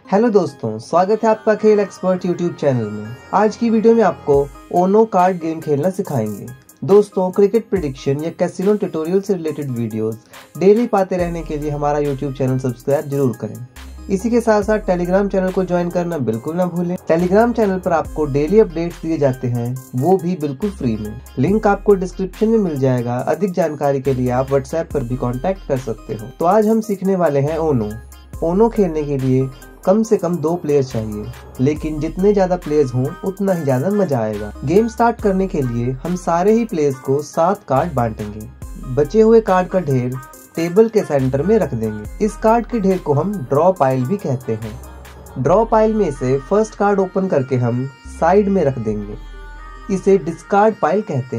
Hello दोस्तों, स्वागत है आपका खेल एक्सपर्ट यूट्यूब चैनल में। आज की वीडियो में आपको ओनो कार्ड गेम खेलना सिखाएंगे। दोस्तों, क्रिकेट प्रेडिक्शन या कैसीनो ट्यूटोरियल से रिलेटेड वीडियोस डेली पाते रहने के लिए हमारा यूट्यूब चैनल सब्सक्राइब जरूर करें। इसी के साथ साथ टेलीग्राम चैनल को ज्वाइन करना बिल्कुल ना भूलें। टेलीग्राम चैनल पर आपको डेली अपडेट्स दिए जाते हैं, वो भी बिल्कुल फ्री में। लिंक आपको डिस्क्रिप्शन में मिल जाएगा। अधिक जानकारी के लिए आप व्हाट्सएप पर भी कॉन्टेक्ट कर सकते हो। तो आज हम सीखने वाले हैं ओनो। ओनो खेलने के लिए कम से कम 2 प्लेयर्स चाहिए, लेकिन जितने ज्यादा प्लेयर्स हों उतना ही ज्यादा मजा आएगा। गेम स्टार्ट करने के लिए हम सारे ही प्लेयर्स को 7 कार्ड बांटेंगे। बचे हुए कार्ड का ढेर टेबल के सेंटर में रख देंगे। इस कार्ड के ढेर को हम ड्रॉ पाइल भी कहते हैं। ड्रॉ पाइल में से फर्स्ट कार्ड ओपन करके हम साइड में रख देंगे। इसे डिस्कार्ड पाइल कहते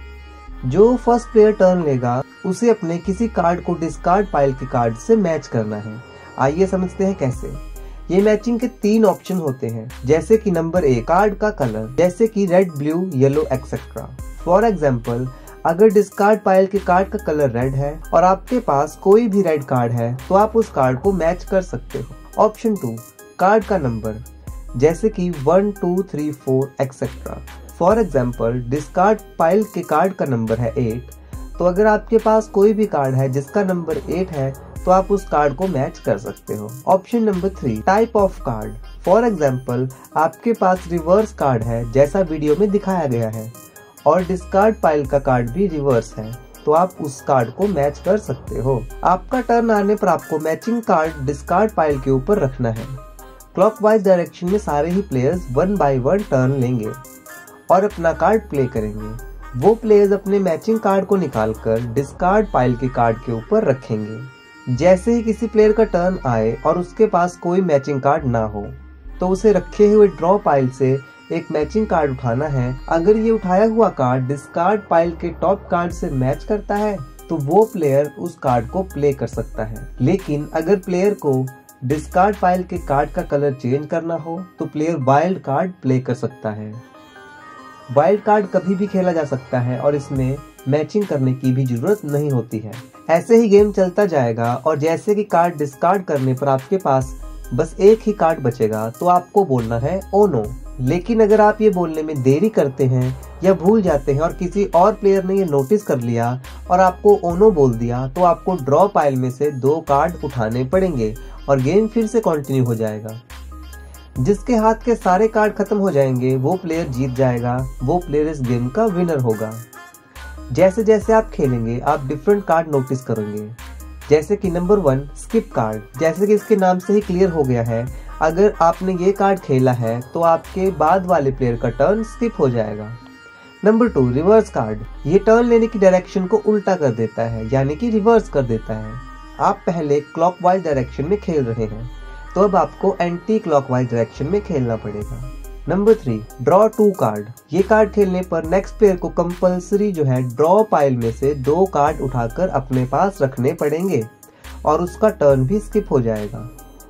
हैं। जो फर्स्ट प्लेयर टर्न लेगा उसे अपने किसी कार्ड को डिस्कार्ड पाइल के कार्ड से मैच करना है। आइए समझते हैं कैसे। ये मैचिंग के 3 ऑप्शन होते हैं, जैसे कि नंबर 1 कार्ड का कलर, जैसे कि red, blue, yellow etcetera. For example, अगर डिस्कार्ड पाइल के कार्ड का कलर रेड है और आपके पास कोई भी रेड कार्ड है तो आप उस कार्ड को मैच कर सकते हो। ऑप्शन 2 कार्ड का नंबर, जैसे कि 1, 2, 3, 4 etcetera. For example, discard pile के कार्ड का नंबर है 8, तो अगर आपके पास कोई भी कार्ड है जिसका नंबर 8 है तो आप उस कार्ड को मैच कर सकते हो। Option number 3 type of card. For example, आपके पास रिवर्स कार्ड है जैसा वीडियो में दिखाया गया है और डिस्कार्ड पाइल का कार्ड भी रिवर्स है, तो आप उस कार्ड को मैच कर सकते हो। आपका टर्न आने पर आपको मैचिंग कार्ड डिस्कार्ड पाइल के ऊपर रखना है। क्लॉकवाइज डायरेक्शन में सारे ही प्लेयर्स 1 बाय 1 टर्न लेंगे और अपना कार्ड प्ले करेंगे। वो प्लेयर्स अपने मैचिंग कार्ड को निकालकर डिस्कार्ड पाइल के कार्ड के ऊपर रखेंगे। जैसे ही किसी प्लेयर का टर्न आए और उसके पास कोई मैचिंग कार्ड ना हो तो उसे रखे हुए ड्रॉ पाइल से एक मैचिंग कार्ड उठाना है। अगर ये उठाया हुआ कार्ड डिस्कार्ड पाइल के टॉप कार्ड से मैच करता है तो वो प्लेयर उस कार्ड को प्ले कर सकता है। लेकिन अगर प्लेयर को डिस्कार्ड पाइल के कार्ड का कलर चेंज करना हो तो प्लेयर वाइल्ड कार्ड प्ले कर सकता है। वाइल्ड कार्ड कभी भी खेला जा सकता है और इसमें मैचिंग करने की भी जरूरत नहीं होती है। ऐसे ही गेम चलता जाएगा और जैसे कि कार्ड डिस्कार्ड करने पर आपके पास बस एक ही कार्ड बचेगा तो आपको बोलना है ओनो। लेकिन अगर आप ये बोलने में देरी करते हैं या भूल जाते हैं और किसी और प्लेयर ने ये नोटिस कर लिया और आपको ओनो बोल दिया तो आपको ड्रॉ पाइल में से 2 कार्ड उठाने पड़ेंगे और गेम फिर से कंटिन्यू हो जाएगा। जिसके हाथ के सारे कार्ड खत्म हो जाएंगे वो प्लेयर जीत जाएगा, वो प्लेयर इस गेम का विनर होगा। जैसे जैसे आप खेलेंगे आप डिफरेंट कार्ड नोटिस करेंगे, जैसे कि नंबर 1 स्किप कार्ड। जैसे कि इसके नाम से ही क्लियर हो गया है, अगर आपने ये कार्ड खेला है तो आपके बाद वाले प्लेयर का टर्न स्किप हो जाएगा। Number 2 reverse card. ये टर्न लेने की डायरेक्शन को उल्टा कर देता है, यानी कि रिवर्स कर देता है। आप पहले क्लॉकवाइज डायरेक्शन में खेल रहे हैं तो अब आपको एंटी क्लॉकवाइज डायरेक्शन में खेलना पड़ेगा। Number 3 draw 2 card. ये कार्ड खेलने पर नेक्स्ट प्लेयर को कंपल्सरी जो है ड्रॉ पाइल में से 2 कार्ड उठाकर अपने पास रखने पड़ेंगे और उसका टर्न भी स्किप हो जाएगा।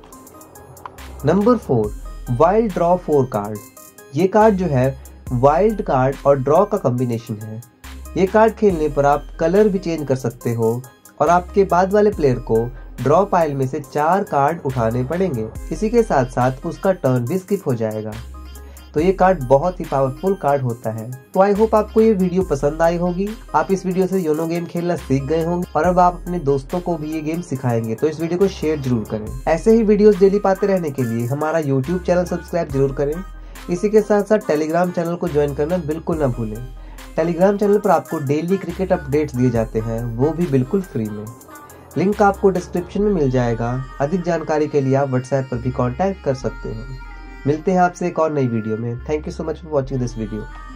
Number 4 wild draw 4 card. ये कार्ड जो है वाइल्ड कार्ड और ड्रॉ का कॉम्बिनेशन है। ये कार्ड खेलने पर आप कलर भी चेंज कर सकते हो और आपके बाद वाले प्लेयर को ड्रॉ पाइल में से 4 कार्ड उठाने पड़ेंगे। इसी के साथ साथ उसका टर्न भी स्किप हो जाएगा। तो ये कार्ड बहुत ही पावरफुल कार्ड होता है। तो आई होप आपको ये वीडियो पसंद आई होगी। आप इस वीडियो से योनो गेम खेलना सीख गए होंगे और अब आप अपने दोस्तों को भी ये गेम सिखाएंगे, तो इस वीडियो को शेयर जरूर करें। ऐसे ही वीडियोस डेली पाते रहने के लिए हमारा यूट्यूब चैनल सब्सक्राइब जरूर करें। इसी के साथ साथ टेलीग्राम चैनल को ज्वाइन करना बिल्कुल ना भूलें। टेलीग्राम चैनल पर आपको डेली क्रिकेट अपडेट्स दिए जाते हैं, वो भी बिल्कुल फ्री में। लिंक आपको डिस्क्रिप्शन में मिल जाएगा। अधिक जानकारी के लिए आप व्हाट्सएप पर भी कॉन्टैक्ट कर सकते हो। मिलते हैं आपसे एक और नई वीडियो में। Thank you so much for watching this video.